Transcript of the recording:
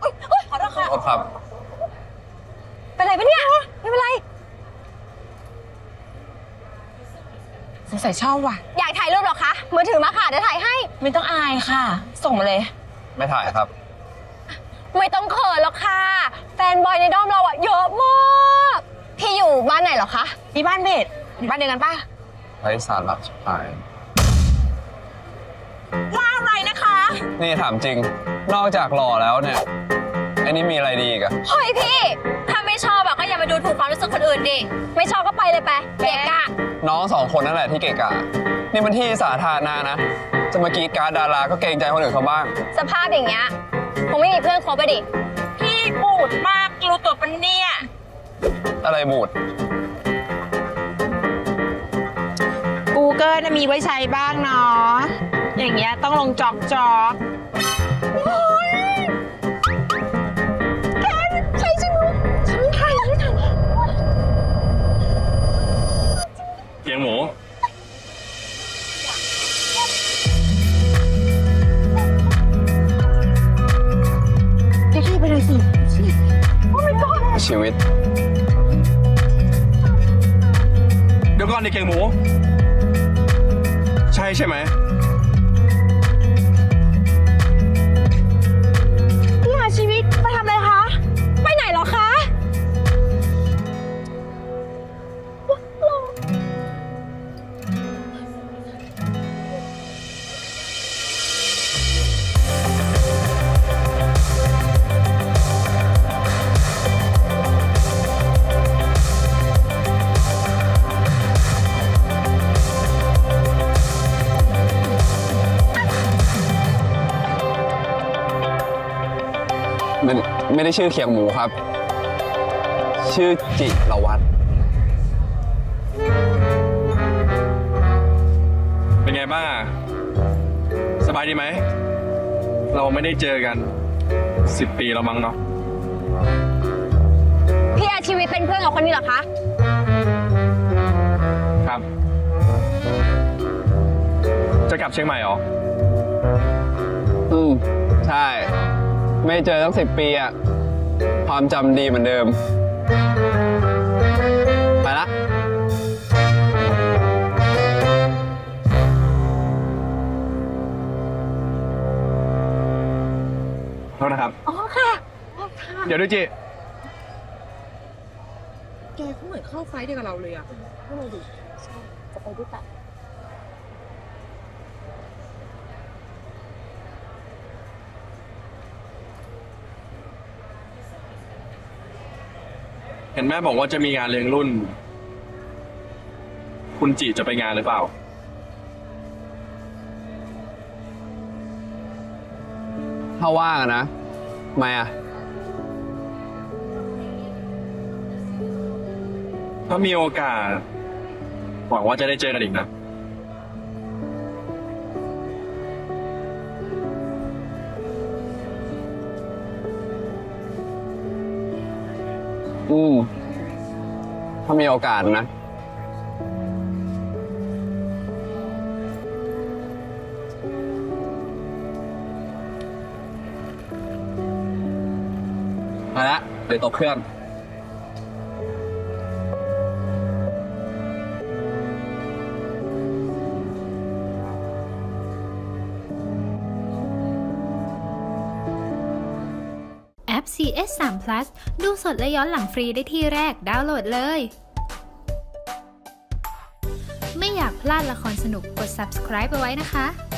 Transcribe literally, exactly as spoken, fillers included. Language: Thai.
ขอโทษค่ะขอโทษครับเป็นไรปะเนี่ยไม่เป็นไรสงสัยชอบว่ะอยากถ่ายรูปหรอคะมือถือมาค่ะเดี๋ยวถ่ายให้ไม่ต้องอายค่ะส่งมาเลยไม่ถ่ายครับไม่ต้องเขินหรอกค่ะแฟนบอยในด้อมเราอะเยอะมากพี่อยู่บ้านไหนหรอคะที่บ้านเบสอยู่บ้านเดียวกันป่ะไร้สาระชิบหายว่าอะไรนะคะนี่ถามจริงนอกจากหล่อแล้วเนี่ยไอ้นี่มีอะไรดีอีกอะเฮ้ยพี่ถ้าไม่ชอบอะก็อย่ามาดูถูกความรู้สึกคนอื่นดิไม่ชอบก็ไปเลยไปเกะกะน้องสองคนนั่นแหละที่เกะกะนี่มันที่สาธารณะนะจะมากรีดการ์ดดาราก็เกรงใจคนอื่นเขาบ้างสภาพอย่างเงี้ยคงไม่มีเพื่อนคบไปดิพี่บูดมากรู้ตัวปะเนี่ยอะไรบูด Google นะมีไว้ใช้บ้างเนาะอย่างเงี้ยต้องลงจอกจอกแกใช่ใช่ไหมฉันถ่ายฉันถ่ายเกียงหมูไปเลยสิโอ้ my god ชีวิตเดี๋ยวก่อนดิเกียงหมูใช่ใช่ไหมพี่หาชีวิตมาทำอะไรคะไปไหนหรอคะไม่ไม่ได้ชื่อเขียงหมูครับชื่อจิรวัตรเป็นไงบ้างสบายดีไหมเราไม่ได้เจอกันสิบปีแล้วมั้งเนาะพี่อาชีวิตเป็นเพื่อนกับคนนี้เหรอคะครับจะกลับเชียงใหม่เหรออืมใช่ไม่เจอตั้งสิบปีอะความจำดีเหมือนเดิมไปละโทษนะครับอ๋อค่ะเดี๋ยวดูจิแกเขาเหมือนเข้าไฟเดียวกับเราเลยอะให้เราดูใช่จะไปด้วยกันเห็นแม่บอกว่าจะมีงานเลี้ยงรุ่นคุณจิจะไปงานหรือเปล่าถ้าว่างนะทำไมอะถ้ามีโอกาสหวังว่าจะได้เจอกันอีกนะอืมถ้ามีโอกาสนะมาละเดี๋ยวตกเครื่องแอป ซี เอส สาม พลัส ดูสดและย้อนหลังฟรีได้ที่แรกดาวน์โหลดเลย ไม่อยากพลาดละครสนุกกด ซับสไครบ์ เอาไว้นะคะ